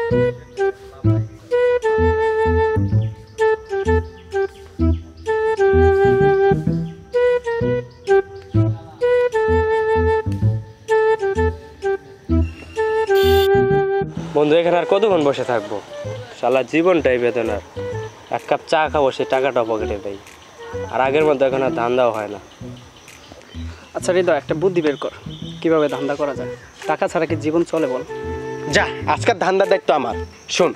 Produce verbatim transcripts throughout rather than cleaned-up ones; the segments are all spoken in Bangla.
বন্ধু এখানে আর কতক্ষণ বসে থাকবো? শালা জীবনটাই বেদনার। এক কাপ চা খাবো, সে টাকাটাও পকেটে দেই। আর আগের মধ্যে এখন আর ধান্দাও হয় না। আচ্ছা হৃদয়, একটা বুদ্ধি বের কর, কিভাবে ধান্দা করা যায়। টাকা ছাড়া কি জীবন চলে বল? যা, আজকের ধান্দার দায়িত্ব আমার। শোন,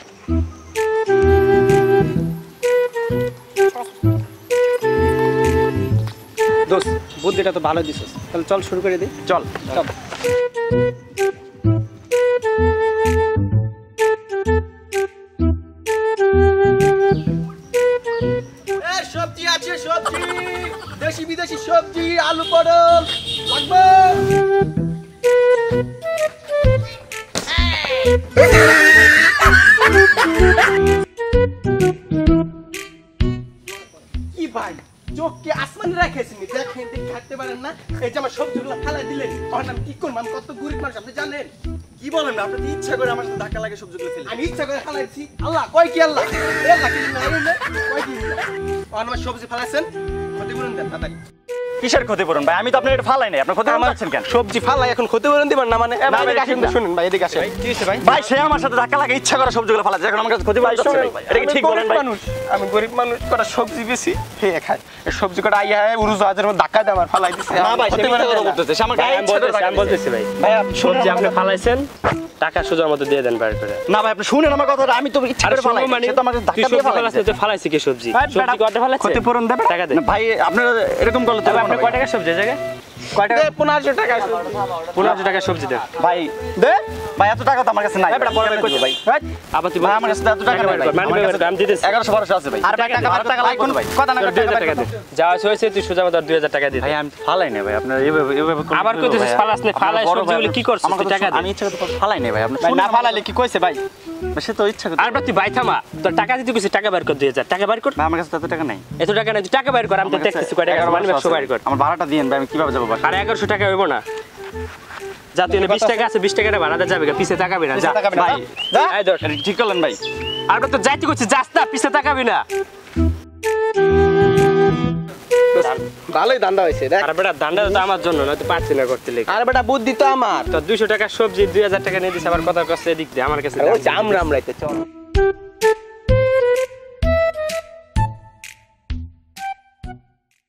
দোস্ত বুদ্ধিটা তো ভালো দিছিস, তাহলে চল শুরু করে দিই। চল চল। সবজি আছে, সবজি, দেশি বিদেশি সবজি, আলু পটল লাগবে। কি ভাই, চোখ কি আসমানে রাখেছেন? দেখেন, দেখে হাঁটতে পারেন না? এই যে আমার সবজিগুলো ফেলাই দিলেন, তখন আমি কি করবো? আমি কত গরিব মানুষ, আপনি জানেন? কি বলেন? আপনি তো ইচ্ছা করে আমার সাথে ধাক্কা লাগে সবজিগুলো ফেলে। আমি ইচ্ছা করে ফেলাইছি। আল্লাহ কয় কি? আল্লাহ আল্লাহ কি না কয় কি? আমার সবজি ফেলাইছেন, ক্ষতিপূরণ দেন তাড়াতাড়ি। কিসের ক্ষতিপূরণ ভাই? আমি তো আপনার এটা ফালাই নাই, আপনি ক্ষতিপূরণ পাচ্ছেন কেন? সবজি ফালাই এখন ক্ষতিপূরণ দিবেন না মানে? শুনুন ভাই, এদিকে আসেন। কি হইছে ভাই? ভাই সে আমার সাথে ধাক্কা লাগে ইচ্ছা করে সবজিগুলো ফালাচ্ছে, এখন আমার কাছে ক্ষতিপূরণ চাচ্ছে ভাই। এটা কি ঠিক বলেন ভাই? আমি গরিব মানুষ, কটা সবজি বেশি খেয়ে খাই। এই সবজি কটা আইয়া উড়োজাহাজের মধ্যে ধাক্কা দিয়ে আমার ফালাই দিছে। না ভাই, সে মিথ্যা কথা বলতেছে। সে আমার গায়ে ইচ্ছা করে ধাক্কা আমি বলতেছি ভাই, ভাই সবজি আপনি ফালাইছেন, টাকা সোজার মতো দিয়ে দেন বাইরে করে। না ভাই, আপনি শুনেন আমার কথাটা। আমি তো ইচ্ছা করে ফালাই, মানে সে তো আমাকে ধাক্কা দিয়ে ফালাইছে। তুই ফালাইছিস কি সবজি? সবজি কয়টা ফালাইছিস? ক্ষতিপূরণ দেবে টাকা দে। ভাই আপনারা এরকম করলে তো আপনি কয় টাকা সবজি জায়গা? কয় টাকা? পনেরোশো টাকা। পনেরোশো টাকা সবজি দেন ভাই। দে ভাই, এত টাকা তো আমার কাছে নাই। ভাই বড় ভাই কই ভাই? আবার তুই ভাই আমার কাছে এত টাকা নাই ভাই। মানে আমি দিতেছি এগারোশো বারোশো আছে ভাই। আর টাকা আর টাকা লাগবে ভাই। কথা না দুই হাজার টাকা দে। যা হইছে তুই সোজা মতো দুই হাজার টাকা দে। ভাই আমি ফালাই নাই ভাই, আপনারা এইভাবে এইভাবে আবার কইতেছিস ফালাস না, ফালাই সবজিগুলো কি করছিস? তুই টাকা দে। আমি ইচ্ছা করে ফালাই নাই ভাই। আপনি না ফালাইলে কি কইছে ভাই? সে তো ইচ্ছা করে। আর তুই ভাই থামা, তোর টাকা দিতে কইছিস, টাকা বের কর দুই হাজার টাকা বের কর। ভাই আমার কাছে এত টাকা নাই। এত টাকা নাই, তুই টাকা বের কর। আমি তো দেখতেছি কয় টাকা মানে একশো বের কর। আমার ভাড়াটা দিয়েন ভাই, আমি কিভাবে যাব বাসা? আর এগারোশো টাকা হইব না? যা তুই বিশ টাকা আছে, বিশ টাকাটা ভাড়াতে যাবে, পিছে তাকাবি না। যা ভাই এই ধর, ঠিক করলেন ভাই। আর তো যাইতে করছিস, যাস না, পিছে তাকাবি না। ভালোই ধান্দা হয়েছে দেখ। আর বেটা ধান্দা তো আমার জন্য না, তুই পারছিস না করতে লেগে। আর বেটা বুদ্ধি তো আমার। তো দুইশো টাকা সবজি দুই হাজার টাকা নিয়ে দিস, আবার কথা কষ্ট এদিক দিয়ে আমার কাছে। আমরা আমরাইতে চল।